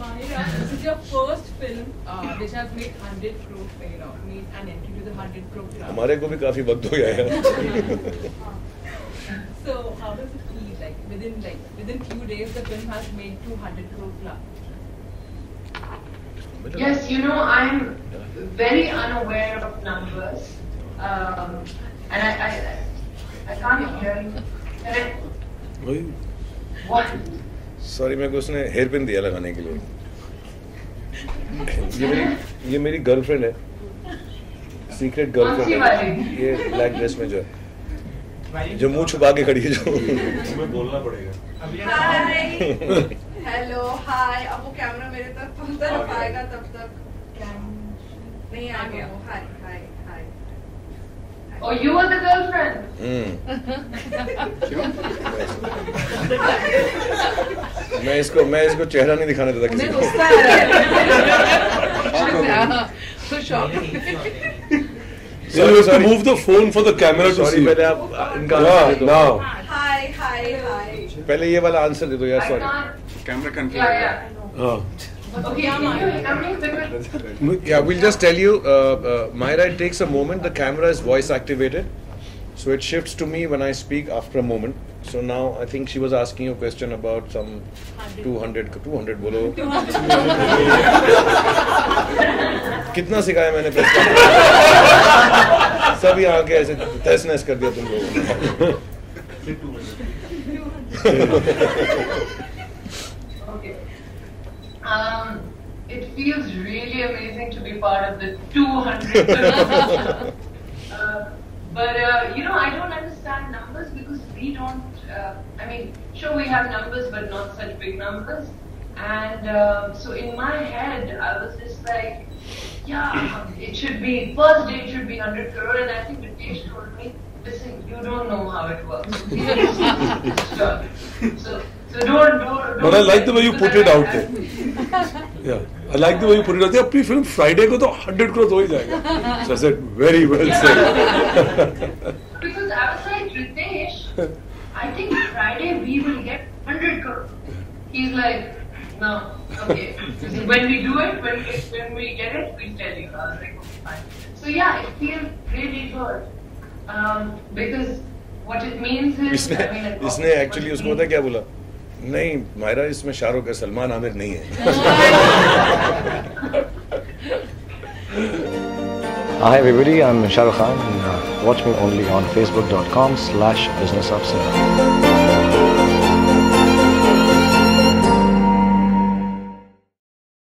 Mahira, this is your first film which has made 100 crore, made an entry to the 100 crore club. हमारे को भी काफी वक्त हो गया है. So how does it feel like within few days the film has made 200 crore club? Yes, I'm very unaware of numbers, and I can't hear you. What? Sorry, मेरे को उसने हेयर पिन दिया लगाने के लिए. ये मेरी गर्लफ्रेंड है. सीक्रेट गर्लफ्रेंड है. ये ब्लैक ड्रेस में जो मुंह छुपा के खड़ी है जो. तुम्हें बोलना पड़ेगा. हाय. Hello hi. अब वो कैमरा मेरे तरफ तरफ आएगा तब तक नहीं आ गया. हाय हाय हाय. Oh, you were the girlfriend. मैं इसको चेहरा नहीं दिखाने देता किसी को. So shocked. So you have to move the phone for the camera to see. पहले आप इनका आंसर दे दो. Hi hi hi. पहले ये वाला आंसर दे दो यार. Sorry. Camera confused. Yeah. Okay, Yeah, we'll just tell you, Mahira, it takes a moment. The camera is voice activated, so it shifts to me when I speak after a moment. So now I think she was asking you a question about some 200 बोलो. कितना सिखाया मैंने press का? सब यहाँ के ऐसे तहस नहस कर दिया तुम लोगों ने. It feels really amazing to be part of the 200. But I don't understand numbers because we don't. Sure we have numbers, but not such big numbers. And so in my head, I was just like, yeah, it should be first day. It should be 100 crore, and I think Ritesh told me, listen, you don't know how it works. So don't. But I like the way you put it out there. Yeah, I like the way you put it out there. अपनी film Friday को तो 100 crore हो ही जाएगा. So I said, very well said. Because I was like, Ritesh, I think Friday we will get 100 crore. He's like, no, okay. When we do it, when we get it, we'll tell you. I was like, okay, fine. So yeah, it feels really good. Because what it means is, इसने actually उसको पता क्या बोला? नहीं, मायरा इसमें शाहरुख है, सलमान आमिर नहीं है. Hi everybody, I'm Shah Rukh Khan and watch me only on facebook.com/businessofcinema.